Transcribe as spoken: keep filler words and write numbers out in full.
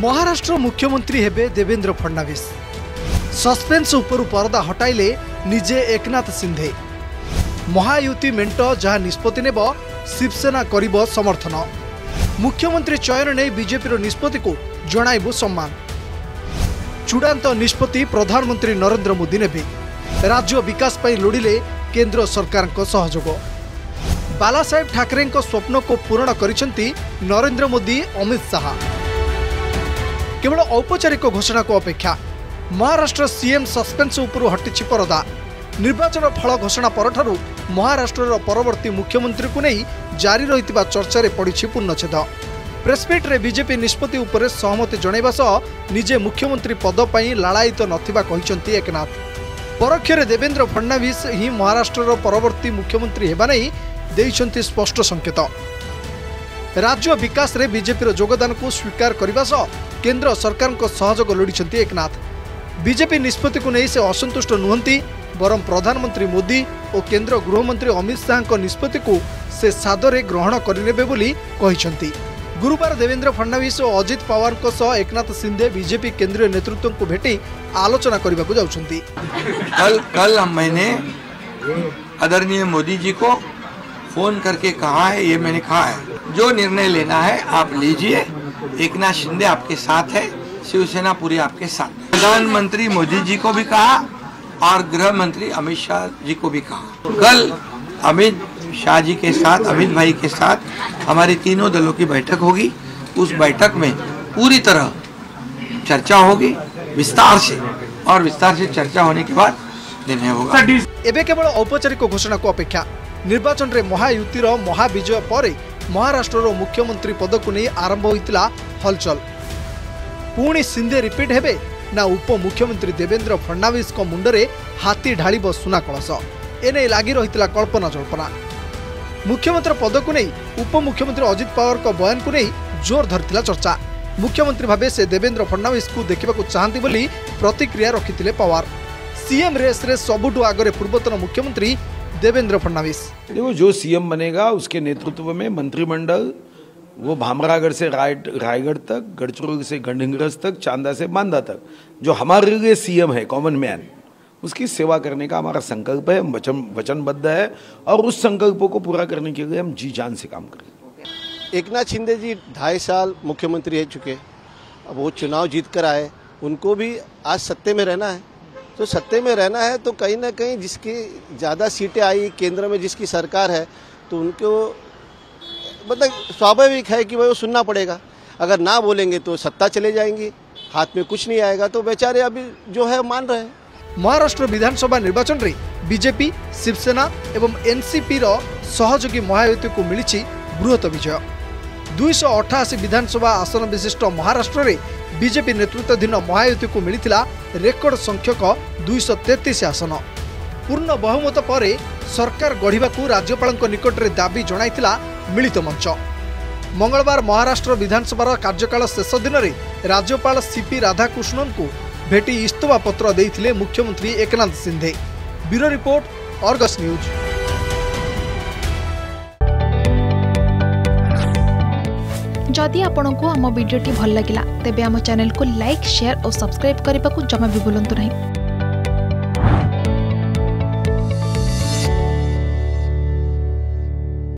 महाराष्ट्र मुख्यमंत्री हेबे देवेंद्र फडणवीस। सस्पेंस उपरु परदा हटाइले निजे एकनाथ सिंधे। महायुति मेंट जहाँ निष्पत्ति नेब शिवसेना करिब समर्थन। मुख्यमंत्री चयन नहीं बीजेपी निष्पत्ति को जणाइबु सम्मान। चूड़ांत निष्पत्ति प्रधानमंत्री नरेंद्र मोदी नेबे। राज्य विकास पई लोड़िले केंद्र सरकार को सहयोग। बालासाहेब ठाकरे स्वप्न को पूर्ण करिसेंती नरेंद्र मोदी अमित शाह। केवल औपचारिक घोषणा को अपेक्षा। महाराष्ट्र सीएम सस्पेंस उपरु हटिछि परदा। निर्वाचन फल घोषणा परठारु महाराष्ट्र परवर्ती मुख्यमंत्री को नहीं जारी रहितिबा चर्चा रे पड़िछि पूर्णछेद। प्रेसमिट रे बीजेपी निष्पत्ति उपरे सहमति जणाइबा सह निजे मुख्यमंत्री पद पई लालायित नथिबा कहिसेंती एकनाथ। परोक्षरे देवेंद्र फडणवीस ही महाराष्ट्र परवर्ती मुख्यमंत्री हेबा नहीं देइछंती स्पष्ट संकेत। राज्य विकास रे बीजेपी योगदान को स्वीकार करने सह केंद्र सरकार को सहयोग लोड़िछंती एकनाथ। बीजेपी निष्पत्ति को नहीं से असंतुष्ट नुहंती, बरं प्रधानमंत्री मोदी और केंद्र गृहमंत्री अमित शाह निष्पत्ति को से सादरे ग्रहण करिनेबे बोली कहिछंती। गुरुवार देवेंद्र फडणवीस और अजित पवार को सह एकनाथ सिंधे बीजेपी केंद्रीय नेतृत्व को भेटी आलोचना करने को जाउछंती। कल कल मैंने आदरणीय मोदी जी को फोन करके कहा है, ये मैंने कहा है जो निर्णय लेना है आप लीजिए। एकनाथ शिंदे आपके साथ है, शिवसेना पूरी आपके साथ है। प्रधानमंत्री मोदी जी को भी कहा और गृह मंत्री अमित शाह जी को भी कहा। कल अमित शाह जी के साथ, अमित भाई के साथ हमारी तीनों दलों की बैठक होगी। उस बैठक में पूरी तरह चर्चा होगी विस्तार से, और विस्तार से चर्चा होने के बाद निर्णय होगा। एबे केवल औपचारिक घोषणा को अपेक्षा। निर्वाचन रे महायुतिर महाविजय पर महाराष्ट्र मुख्यमंत्री पद को नहीं आरंभ होइतिला हलचल। पुणी सिंधे रिपीट हेबे ना उप मुख्यमंत्री देवेंद्र फडणवीस को मुंडरे हाथी ढालिब सुना कलश। एने लगी रही कल्पना जल्पना। मुख्यमंत्री पद को नहीं उप मुख्यमंत्री अजित पवार को बयान को नहीं जोर धरतिला चर्चा। मुख्यमंत्री भावे से देवेंद्र फडणवीस को देखा चाहती बोली प्रतिक्रिया रखिथिले पवार। सीएम रेस रे सबुठु आगरे पूर्वतन मुख्यमंत्री देवेंद्र फडणवीस। देखो, जो सीएम बनेगा उसके नेतृत्व में मंत्रिमंडल वो भामरागढ़ से राय रायगढ़ तक, गढ़चिरौली से गढ़िंग्रज तक, चांदा से बांदा तक जो हमारे लिए सीएम है, कॉमन मैन, उसकी सेवा करने का हमारा संकल्प है, वचन वचनबद्ध है और उस संकल्पों को पूरा करने के लिए हम जी जान से काम करेंगे। एकनाथ शिंदे जी ढाई साल मुख्यमंत्री रह चुके, अब वो चुनाव जीत कर आए, उनको भी आज सत्ते में रहना है। तो सत्ते में रहना है तो कहीं ना कहीं जिसकी ज़्यादा सीटें आई, केंद्र में जिसकी सरकार है, तो उनको मतलब स्वाभाविक है कि वो सुनना पड़ेगा। अगर ना बोलेंगे तो सत्ता चले जाएंगी, हाथ में कुछ नहीं आएगा। तो बेचारे अभी जो है मान रहे हैं। महाराष्ट्र विधानसभा निर्वाचन रे बीजेपी, शिवसेना एवं एनसीपी रो सहयोगी महायुति को मिली बृहत विजय। दुई सौ अठाशी विधानसभा आसन विशिष्ट महाराष्ट्र रे बीजेपी नेतृत्वाधीन महायुति को मिलिथिला रेकर्ड संख्यक दुई सौ तैंतीस आसन। पूर्ण बहुमत पर सरकार गढ़िबाकू राज्यपाल निकट में दाबी जणाइथिला मिलित मंच। मंगलवार महाराष्ट्र विधानसभा कार्यकाल शेष दिन में राज्यपाल सीपी राधाकृष्णन को भेटी इस्तफा पत्र देइथिले मुख्यमंत्री Eknath Shinde. Bureau report, Argus news. जदि आपंक आम भिडी भल लगा तेब आम चैनल को लाइक, शेयर और सब्सक्राइब करने को जमा भी भूलु नहीं।